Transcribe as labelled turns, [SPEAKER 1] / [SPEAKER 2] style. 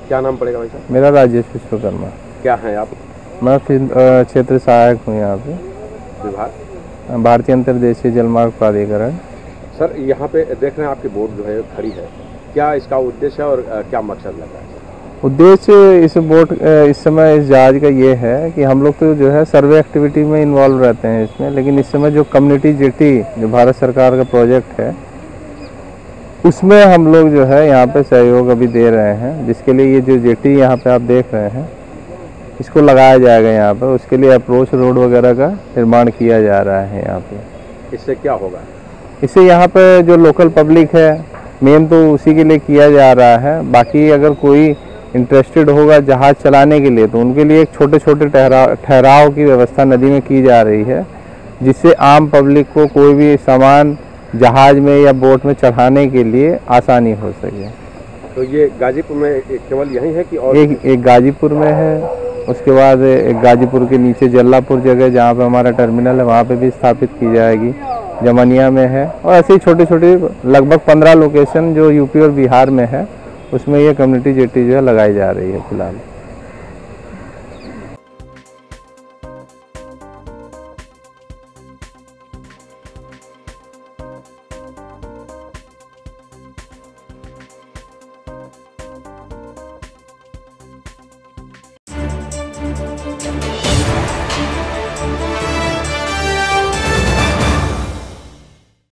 [SPEAKER 1] क्या नाम पड़ेगा भाई साहब?
[SPEAKER 2] मेरा राजेश विश्वकर्मा।
[SPEAKER 1] क्या है आप?
[SPEAKER 2] मैं क्षेत्र सहायक हूँ यहाँ पे,
[SPEAKER 1] विभाग?
[SPEAKER 2] भारतीय अंतर्देशीय जलमार्ग प्राधिकरण।
[SPEAKER 1] सर यहाँ पे देख रहे हैं आपकी बोट जो है खड़ी है, क्या इसका उद्देश्य है और क्या मकसद लगा है?
[SPEAKER 2] उद्देश्य इस बोट इस समय इस जहाज का ये है कि हम लोग तो जो है सर्वे एक्टिविटी में इन्वॉल्व रहते हैं इसमें, लेकिन इस समय जो कम्युनिटी जेटी जो भारत सरकार का प्रोजेक्ट है उसमें हम लोग जो है यहाँ पे सहयोग अभी दे रहे हैं, जिसके लिए ये जो जेटी यहाँ पे आप देख रहे हैं इसको लगाया जाएगा यहाँ पे। उसके लिए अप्रोच रोड वगैरह का निर्माण किया जा रहा है यहाँ पे।
[SPEAKER 1] इससे क्या होगा?
[SPEAKER 2] इससे यहाँ पे जो लोकल पब्लिक है मेन तो उसी के लिए किया जा रहा है। बाकी अगर कोई इंटरेस्टेड होगा जहाज़ चलाने के लिए तो उनके लिए एक छोटे छोटे ठहराव की व्यवस्था नदी में की जा रही है, जिससे आम पब्लिक को कोई भी सामान जहाज़ में या बोट में चढ़ाने के लिए आसानी हो सके।
[SPEAKER 1] तो ये गाजीपुर में केवल यही है कि और
[SPEAKER 2] एक गाजीपुर में है, उसके बाद एक गाजीपुर के नीचे जल्लापुर जगह जहाँ पे हमारा टर्मिनल है वहाँ पे भी स्थापित की जाएगी, जमनिया में है, और ऐसे ही छोटी छोटी लगभग 15 लोकेशन जो यूपी और बिहार में है उसमें ये कम्युनिटी जेटी जो है लगाई जा रही है फिलहाल।